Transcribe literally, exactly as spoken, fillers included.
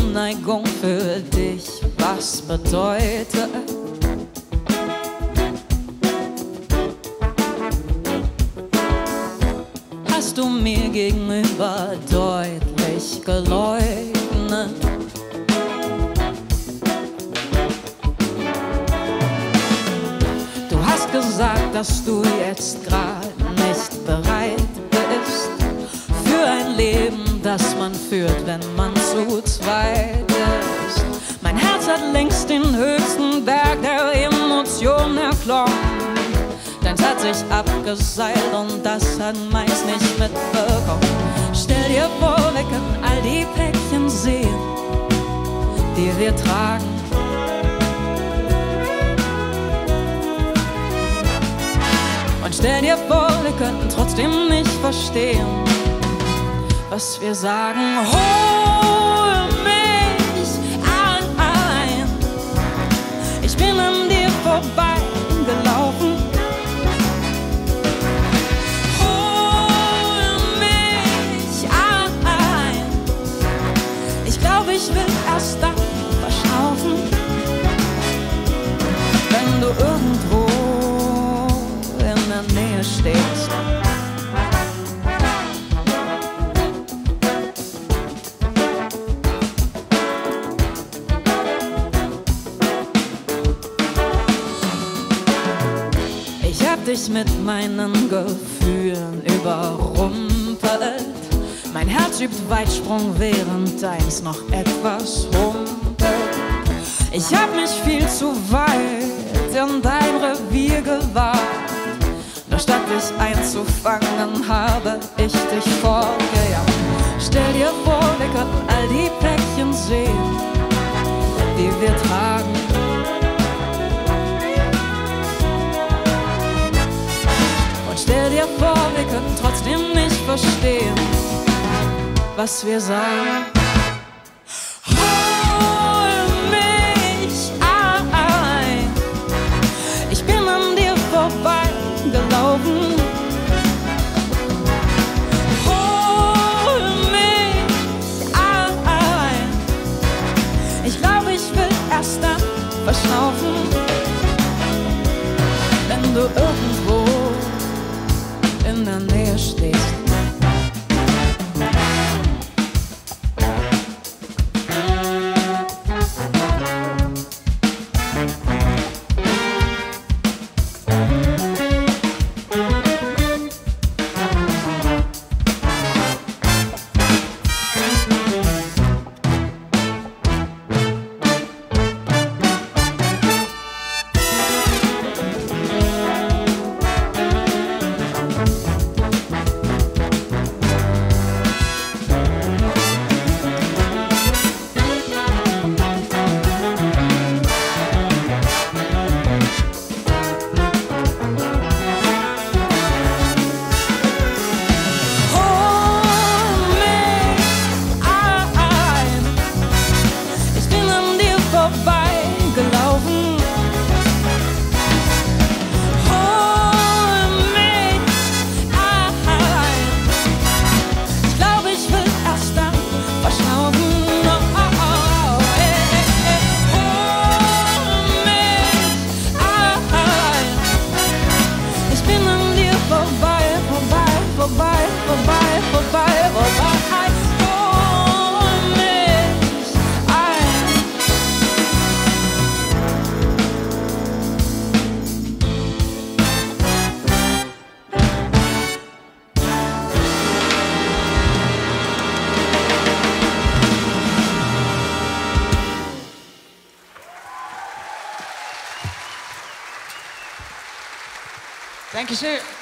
Zuneigung für dich was bedeutet? Hast du mir gegenüber deutlich geleugnet? Du hast gesagt, dass du jetzt gerade nicht bereit bist für ein Leben, das man führt, wenn man zu zweit ist. Mein Herz hat längst den höchsten Berg der Emotionen erklommen. Deins hat sich abgeseilt und das hat meins nicht mitbekommen. Stell dir vor, wir können all die Päckchen sehen, die wir tragen. Und stell dir vor, wir könnten trotzdem nicht verstehen, was wir sagen. Hol mich ein, ich bin an dir vorbeigelaufen. Hol mich ein, ich glaube, ich will erst dann verschnaufen, wenn du irgendwo in der Nähe stehst. Ich hab dich mit meinen Gefühlen überrumpelt. Mein Herz übt Weitsprung, während deins noch etwas humpelt. Ich hab mich viel zu weit in dein Revier gewagt. Nur statt dich einzufangen, habe ich dich fortgejagt. Stell dir vor, wir könnten all die Päckchen sehen, die wir tragen. Stell dir vor, wir könnten trotzdem nicht verstehen, was wir sagen. Hol mich ein, ich bin an dir vorbeigelaufen. Hol mich ein, ich glaube, ich will erst dann verschnaufen, wenn du irgendwo in der Nähe stehst. Dankeschön.